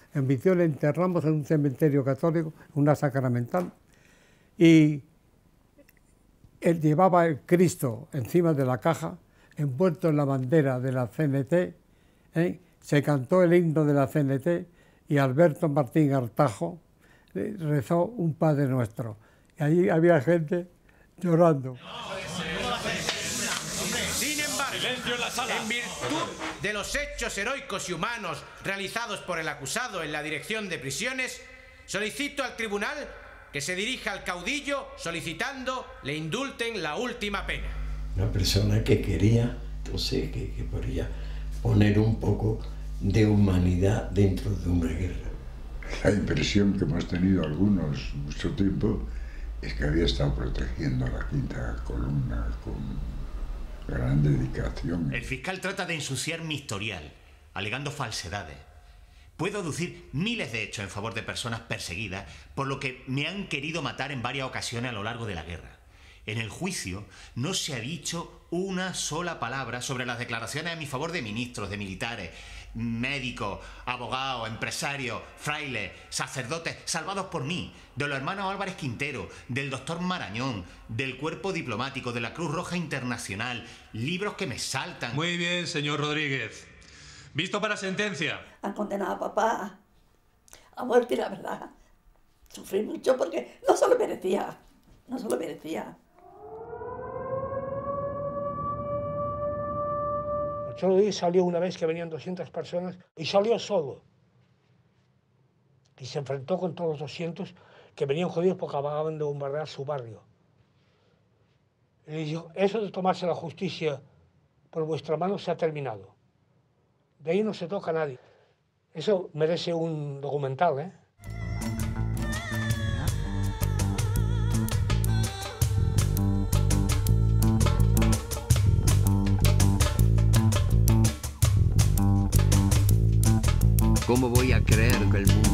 En mi tío le enterramos en un cementerio católico, una sacramental, y él llevaba el Cristo encima de la caja, envuelto en la bandera de la CNT, se cantó el himno de la CNT y Alberto Martín Artajo rezó un Padre Nuestro. Y allí había gente llorando. Sin embargo, en virtud de los hechos heroicos y humanos realizados por el acusado en la Dirección de Prisiones, solicito al tribunal que se dirija al caudillo solicitando le indulten la última pena. Una persona que quería, entonces, que podría poner un poco de humanidad dentro de una guerra. La impresión que hemos tenido algunos mucho tiempo es que había estado protegiendo a la quinta columna con gran dedicación. El fiscal trata de ensuciar mi historial, alegando falsedades. Puedo aducir miles de hechos en favor de personas perseguidas por lo que me han querido matar en varias ocasiones a lo largo de la guerra. En el juicio no se ha dicho una sola palabra sobre las declaraciones a mi favor de ministros, de militares, médicos, abogados, empresarios, frailes, sacerdotes salvados por mí, de los hermanos Álvarez Quintero, del doctor Marañón, del Cuerpo Diplomático, de la Cruz Roja Internacional, libros que me saltan. Muy bien, señor Rodríguez. ¿Visto para sentencia? Han condenado a papá a muerte, y la verdad, sufrí mucho porque no se lo merecía, no se lo merecía. Cholo Díez salió una vez que venían 200 personas y salió solo. Y se enfrentó con todos los 200 que venían jodidos porque acababan de bombardear su barrio. Y le dijo, eso de tomarse la justicia por vuestra mano se ha terminado. De ahí no se toca a nadie. Eso merece un documental, ¿eh? ¿Cómo voy a creer que el mundo